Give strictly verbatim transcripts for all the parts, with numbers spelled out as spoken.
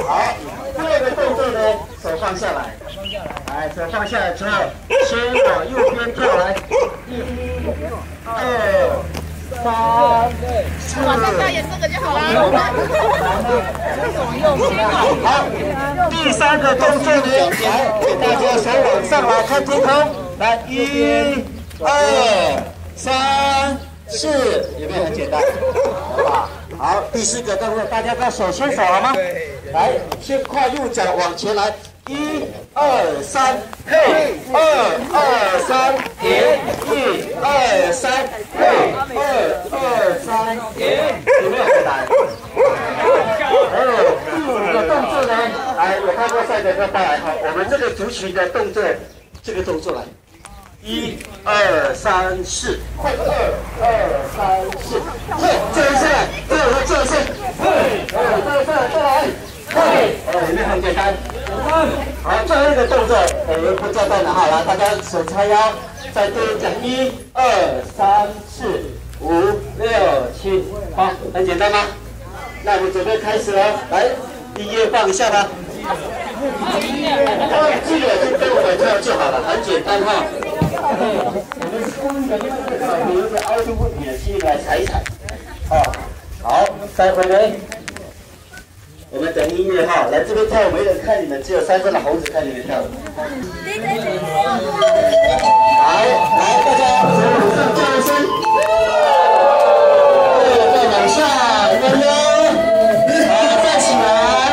好，第二个动作呢，手放下来，来，手放下来之后，先往右边跳来，一、二、三、四。 马上表演这个就好了。 好，第三个动作呢，来，给大家手往上来看天空，来，一、二、三、四，有没有很简单？好不好？好，第四个动作，大家都手牵手好吗？来，先跨右脚往前来，一、二、三，嘿，二、二、三，停，一、二、三，嘿，二、二、三，停，有没有很难？还有第五个动作呢？来，有看过赛德哥带来哈，我们这个族群的动作，这个动作来。一二三四，快二二三四，快这一次，这一这一次，嘿，哎，这一次再来，嘿，哎，有没有很简单？好，最后一个动作，我们不叫在哪好了，大家手叉腰，再对讲一二三四五六七，好，很简单吗？那我们准备开始了，来，音乐放一下吧。忘记了就跟我们跳就好了，很简单哈。我们公园那个小朋友的凹凸不平的，请你来踩一踩。哦，好，再回来。我们等音乐哈，来这边跳舞没人看你们，只有三只老猴子看你们跳舞。好，来大家手往上叫一声，对，再往下，悠悠，好，站起来。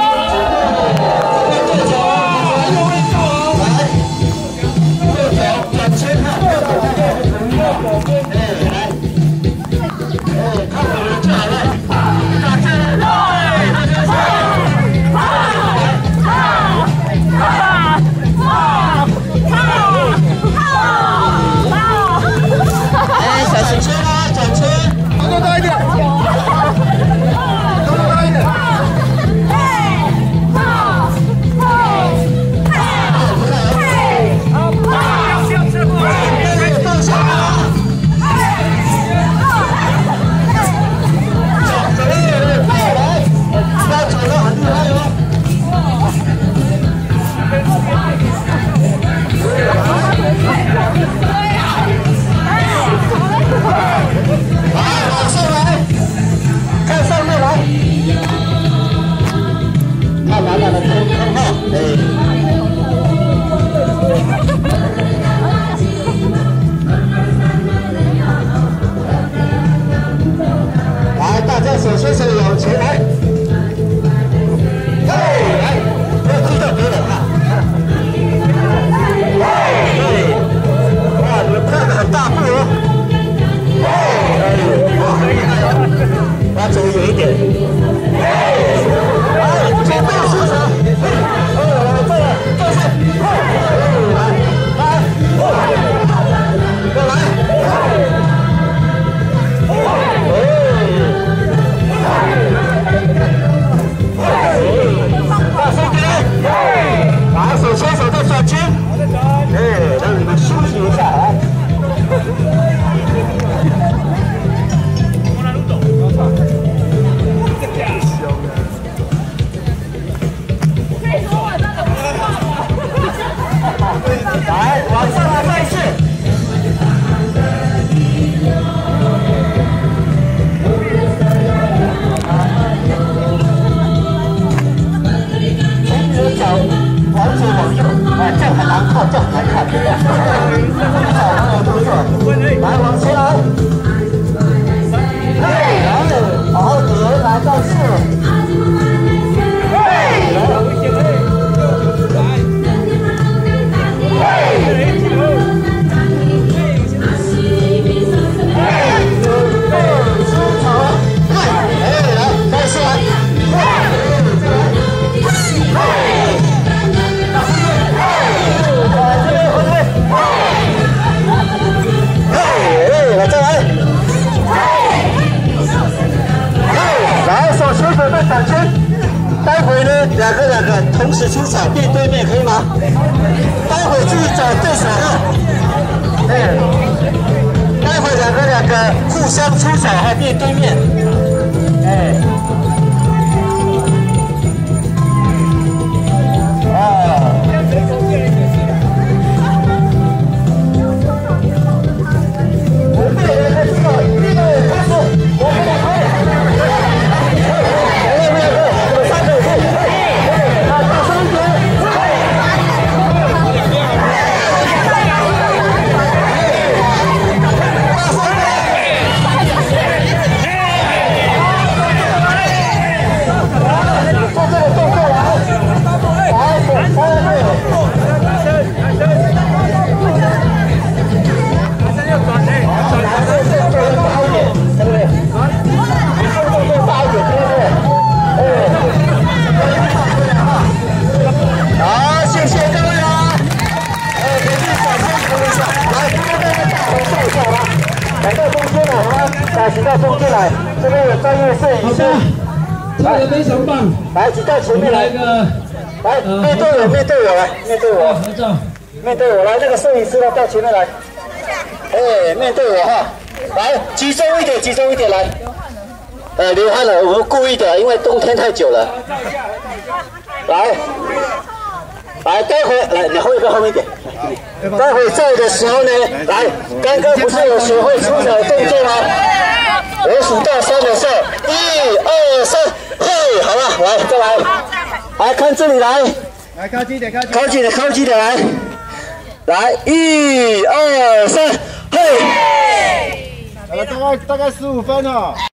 两个两个同时出场面对面可以吗？待会自己找对手哈。哎，待会两个两个互相出场哈，面对面。哎。 来，请到中间来，这边有专业摄影师。 来，非常棒。 来，请到前面来。来，面对我，面对我来，面对我。合照。面对我来，那个摄影师呢，到前面来。哎，面对我哈。来，集中一点，集中一点来。呃，流汗了，我们故意的，因为冬天太久了。来。 来，待会来，你后面后面一点。待会照的时候呢，来，刚刚不是有学会出手动作吗？我数到三的时候，一二三，嘿，好了，来，再来，来看这里来， 来靠近一点，靠近， 靠近点，靠近点来，来，一二三，嘿。 好了，大概大概十五分哦。